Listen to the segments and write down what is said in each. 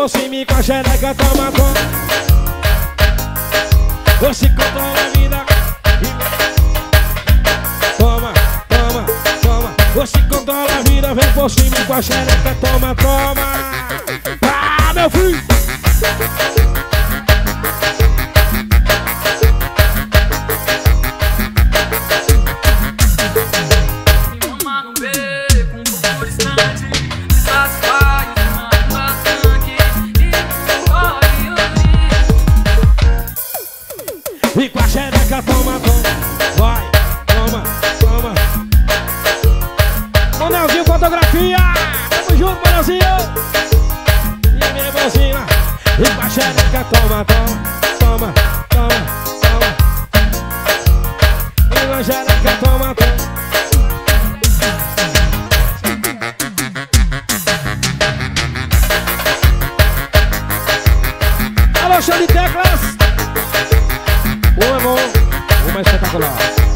por cima e com a xereca toma conta. Você controla a vida. Toma, toma, toma. Você controla a vida, vem por cima e com a xereca toma, toma. Ah, meu filho. E com a xereca toma, toma. Vai, toma, toma. Manelzinho fotografia. Tamo junto, Manelzinho. E a minha irmãzinha. E com a xereca toma, toma, toma, toma, toma. E com a xereca toma, toma. Alô, show de teclas. Ô, irmão, uma espetacular.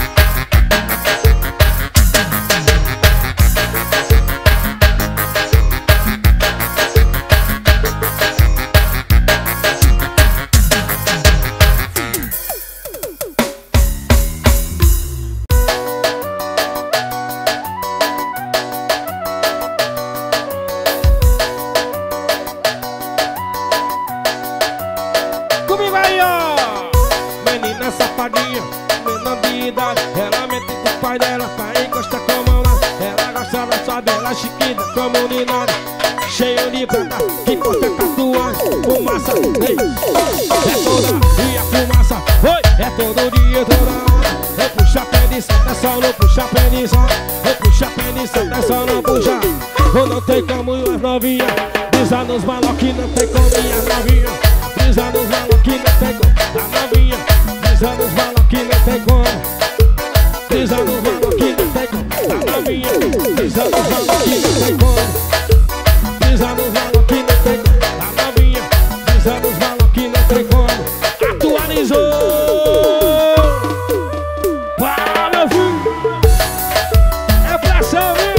Comigo aí, ó. Menina safadinha, menor de idade. Ela mente com o pai dela pra encostar com a mão lá. Ela gosta da sua bela chiquita, comunidade. Cheio de prata, que corta tatuagem. Fumaça, ei, é toda dia fumaça. Oi, é todo dia, toda hora. Eu puxo a pênis, é só não puxar pênis. Eu puxo a pênis, é só não puxar. Ou não tem como as novinhas. Pisar nos malos que não tem como minhas novinhas. Pisar nos malos que não tem como a novinha. Pisar nos malos que não tem como. Pisar nos malos que não tem como a novinha. Pisar nos malos que não tem como. Pisar nos malos que não tem como a novinha. Pisar nos malos que não tem como. Atualizou. Pá, meu filho. É pressão, viu?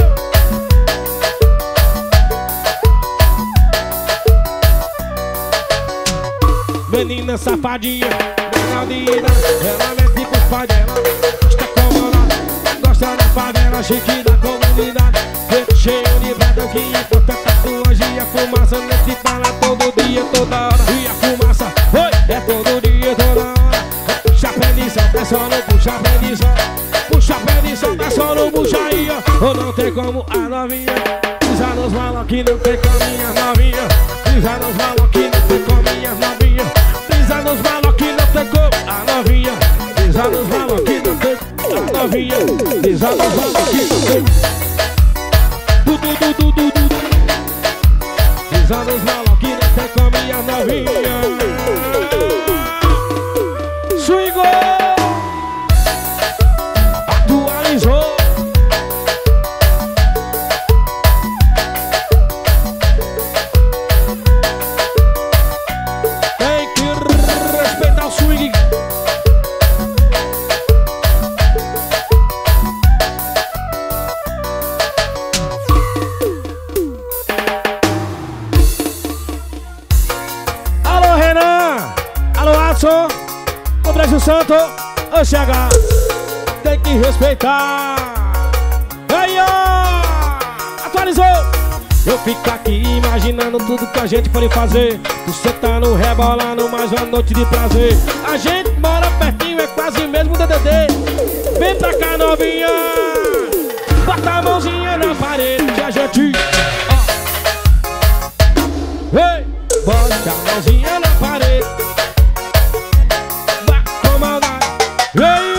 Menina safadinha, menor de idade. Ela mete com os pais dela. Gosta comandada, gosta da favela, chique da comunidade. Preto cheio de brado que encontra tatuagem. A fumaça nesse fala todo dia, toda hora. E a fumaça, oi, é todo dia, toda hora. Puxa a peniça, é só não puxa a peniça. Puxa a peniça, é só não puxa aí, ó. Ou não tem como a novinha. Pisar nos malos que não tem como minha novinha. Pisar nos malos que não tem como minha novinha. Pisar nos malos que não tem como a novinha. Pisar nos malos que não tem a novinha. Pisar nos malos que não tem. Pisar nos malos que não tem como minha novinha. Swingou. Atualizou. Tem que respeitar o swing. Alô, Renan. Alô, Adson. O Brasil Santo. Ô, CH. Tem que respeitar. Aí, ó. Atualizou. Eu fico aqui imaginando tudo que a gente pode fazer. Você tá no rebolando mais uma noite de prazer. A gente mora pertinho, é quase mesmo DDD. Vem pra cá, novinha. Bota a mãozinha na parede que a gente... Ei, bota a mãozinha na parede. Vai com maldade. Ei.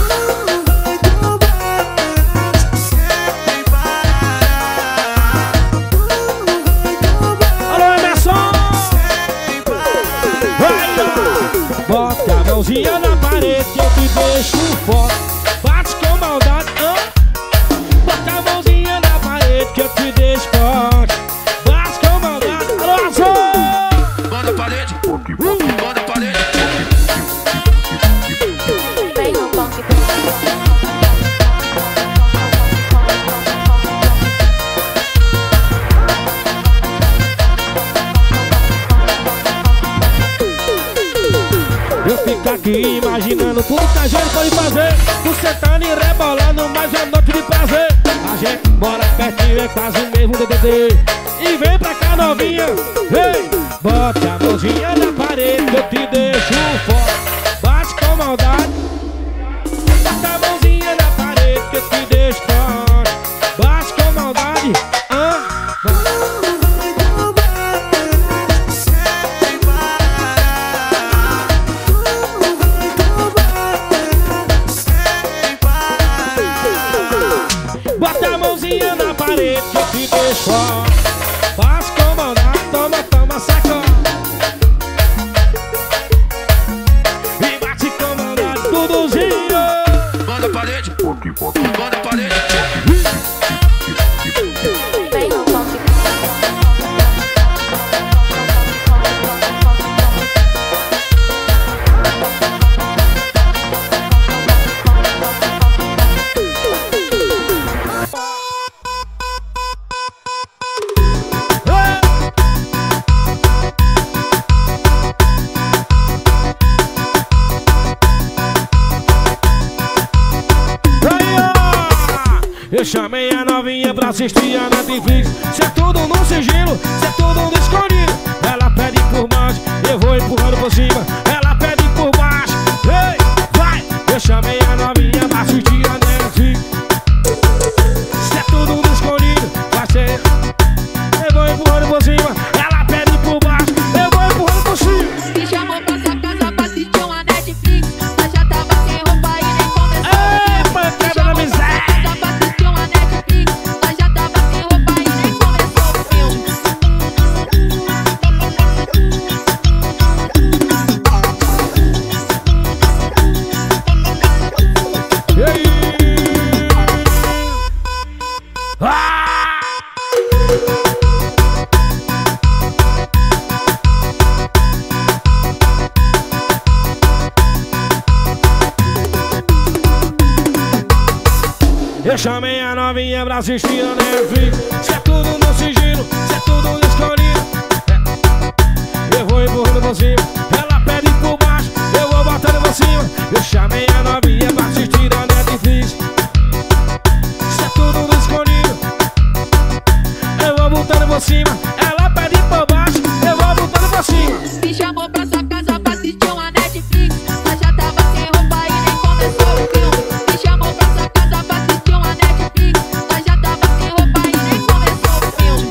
Bota a mãozinha na parede que eu te deixo forte. Bate com maldade, bota a mãozinha na parede que eu te deixo forte. Bate com maldade, alô, azul. Bota a parede. de fazer, tu sentando e rebolando, mais uma noite de prazer. A gente mora pertinho, é quase o mesmo DDD. E vem pra cá novinha, vem, bote a mãozinha na parede que eu te deixo fora. Bate com maldade, bota a mãozinha na parede que eu te deixo fora. Bate com maldade, bota a mãozinha na parede que eu te deixo fora. Bate com maldade, toma, toma, sacode. E bate com maldade, tudozinho. Manda a parede, manda a parede. Eu chamei a novinha pra assistir a Netflix. Se é tudo no sigilo, se é tudo no escondido. Ela pede por baixo, eu vou empurrando por cima. Ela pede por baixo, ei, vai. Eu chamei a novinha pra assistir a Netflix. Se é tudo no escondido, vai ser. Eu vou empurrando por cima. Ela pede por baixo, eu vou empurrando por cima. Me chamou pra sua casa pra assistir uma Netflix. Mas já tava sem roupa e nem começou. Ei, pancada na miséria. Eu chamei a novinha pra assistir a Netflix. Se é tudo no sigilo, se é tudo no escondido. Eu vou empurrando por cima. Ela pede por baixo, eu vou botando por cima. Eu chamei a novinha pra assistir a Netflix. Se é tudo no escondido, eu vou botando por cima. Ela pede por baixo, eu vou botando por cima. Me chamou pra sua casa pra assistir uma Netflix. Mas já tava sem roupa e nem começou o filme. Me chamou pra sua casa pra assistir uma Netflix. Mas já tava sem roupa e nem começou o filme.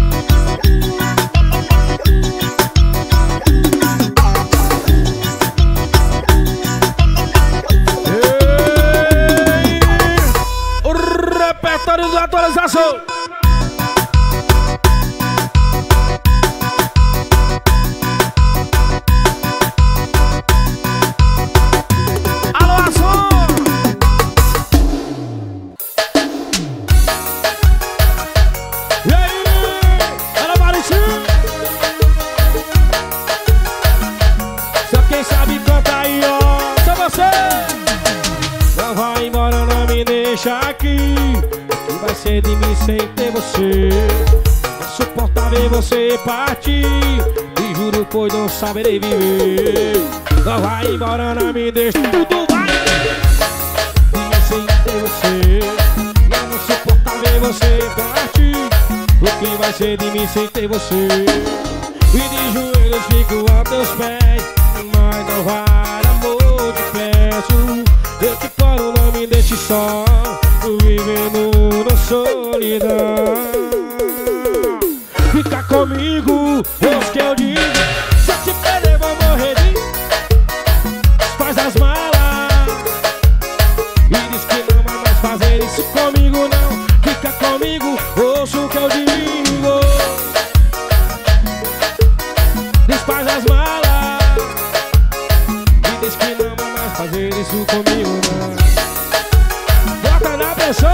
Ei, o repertório da atualização. Aqui, que vai ser de mim sem ter você. Não suporta ver você partir. E juro pois não saberei viver. Não vai embora, não me deixa. Tudo vai de mim sem ter você. Não suporta ver você partir. O que vai ser de mim sem ter você? E de joelhos fico a teus pés. Mas não vai, amor, te peço. Eu te colo, não me deixe só, vivendo na solidão. Fica comigo, ouça que eu digo. Se eu te perder vou morrer de... Faz as malas e diz que não vai mais fazer isso comigo não. Fica comigo, ouça o que eu digo. Desfaz as malas e diz que não vai mais fazer isso comigo não. Bota na pressão.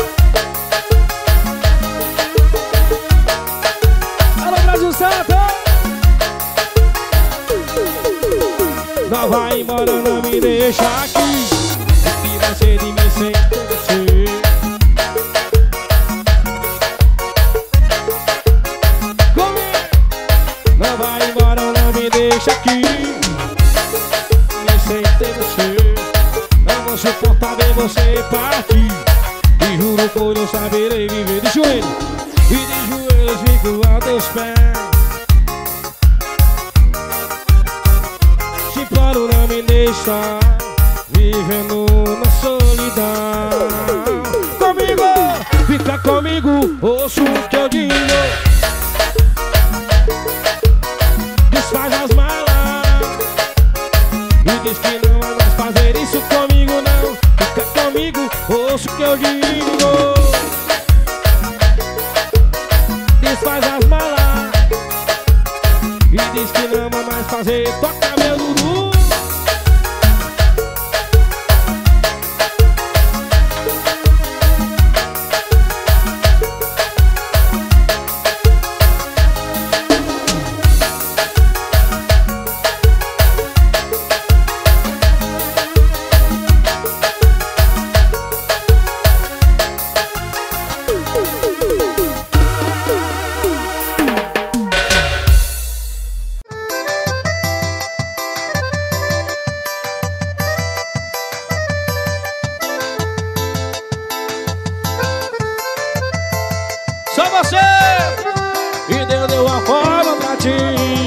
Alô Brasil Santo. Não vai embora, não me deixa aqui. O que vai ser de mim sem você? Comigo. Não vai embora, não me deixa aqui. Me sem ter você. Não vou fazer partir. E juro por não saberei viver de joelho. E de joelhos fico a teus pés. Te imploro, não me deixa vivendo na solidão. Comigo, fica comigo, ouço o que eu digo. Desfaz as malas e diz que não vai mais fazer isso comigo não. Fica comigo, ouço o que eu digo. Desfaz as malas e diz que não vai mais fazer. Toca meu Dudu. Só você! E Deus deu uma forma pra ti.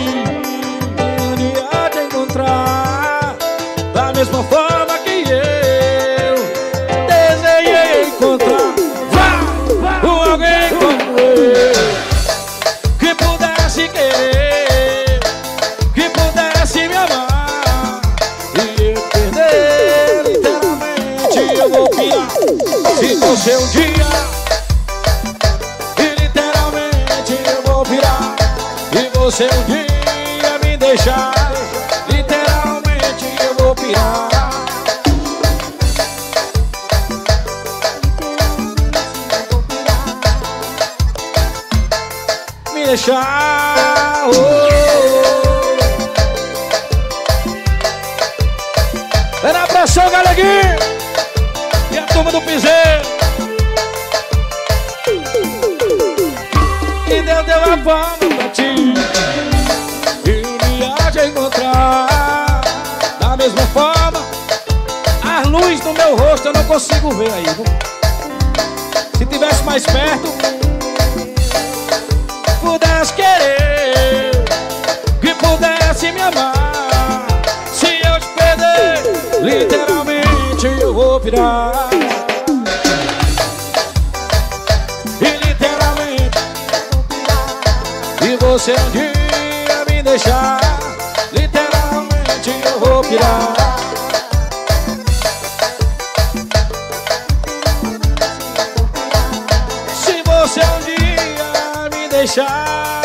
E há de encontrar da mesma forma que eu desejei encontrar. Com alguém como eu, que pudesse querer, que pudesse me amar. E eu perder, literalmente eu vou pirar. Se você um dia você um dia me deixar, literalmente eu vou pirar. Me deixar, É na pressão, Galeguinho e a turma do piseiro. E Deus deu a forma pra ti. Encontrar da mesma forma. As luzes no meu rosto eu não consigo ver aí, viu? Se tivesse mais perto, pudesse querer, que pudesse me amar. Se eu te perder, literalmente eu vou pirar. E literalmente, e você um dia me deixar, literalmente eu vou pirar. Se você um dia me deixar,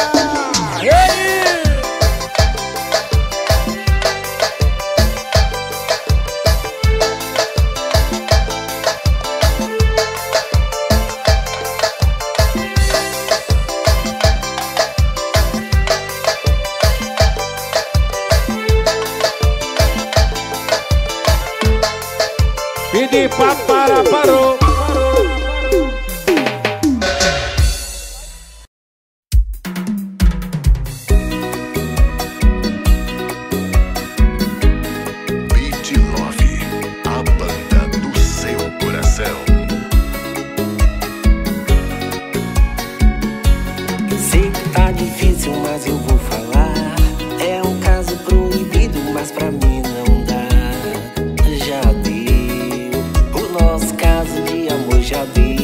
e de papara parou. Beat Love, a banda do seu coração. Sei que tá difícil, mas eu vou falar. É um caso proibido, mas pra mim não dá. Já deu, o nosso caso de amor já deu.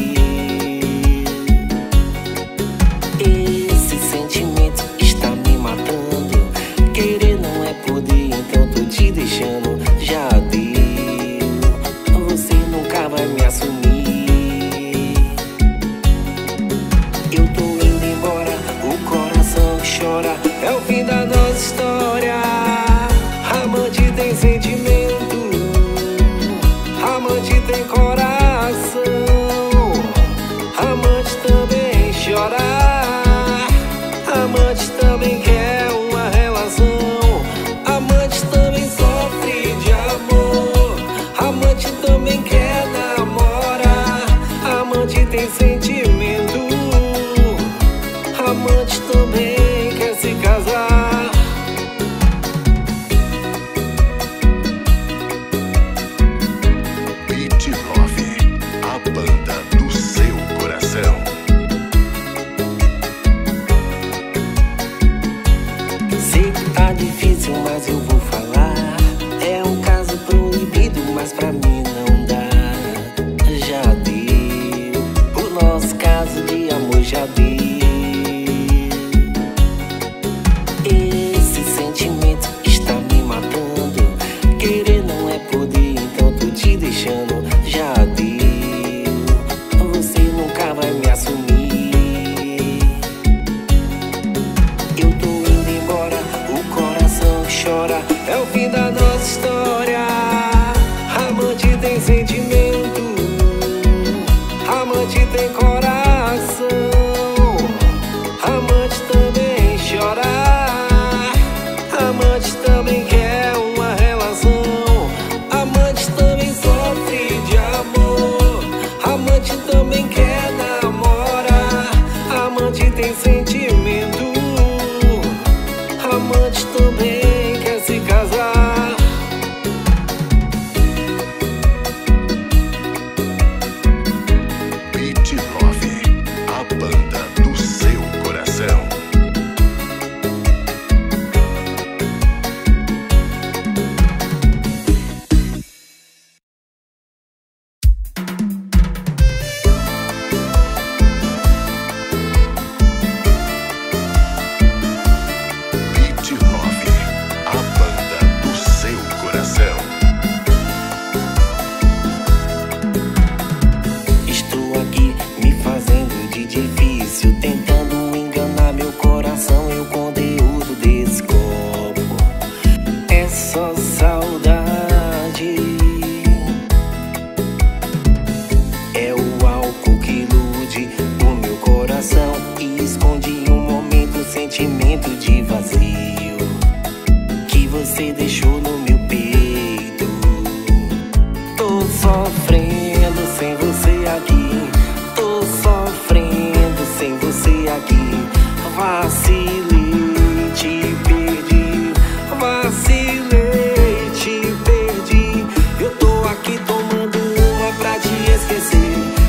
Esse sentimento está me matando. Querer não é poder, então tô te deixando. Já deu, você nunca vai me assumir. Eu tô indo embora, o coração chora. É o fim da nossa história. Amante tem sentimento, amante tem coração.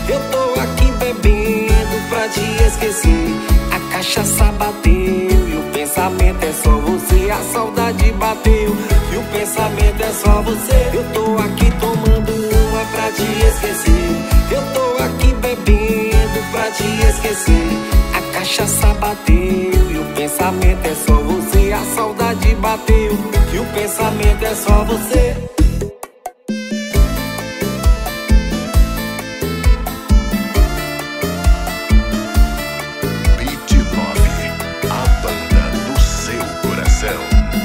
Eu tô aqui bebendo pra te esquecer. A cachaça bateu e o pensamento é só você. A saudade bateu e o pensamento é só você. Eu tô aqui tomando uma pra te esquecer. Eu tô aqui bebendo pra te esquecer. A cachaça bateu e o pensamento é só você. A saudade bateu e o pensamento é só você. Beat Love, a banda do seu coração.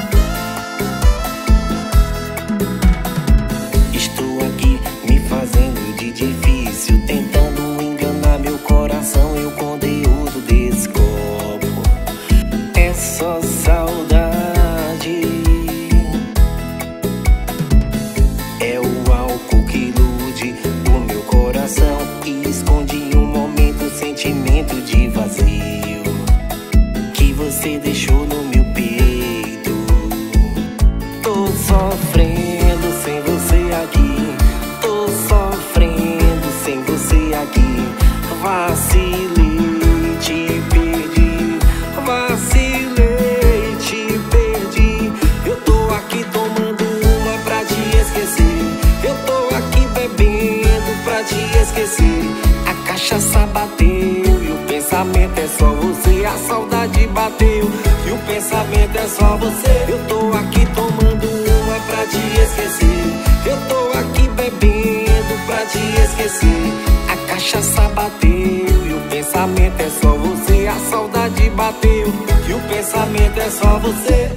Estou aqui me fazendo de difícil, tentando enganar meu coração e o conteúdo desse copo. É só saudade, é o álcool que ilude o meu coração e esconde em um momento o sentimento de vazio que você deixou no meu peito. Tô sofrendo sem você aqui, tô sofrendo sem você aqui. Vacilei, te perdi, vacilei, te perdi. Eu tô aqui tomando uma pra te esquecer. Eu tô aqui bebendo pra te esquecer. A cachaça bateu e o pensamento é só você. A saudade bateu e o pensamento é só você. Eu tô aqui tomando uma pra te esquecer. Eu tô aqui bebendo pra te esquecer. A cachaça bateu e o pensamento é só você. A saudade bateu e o pensamento é só você.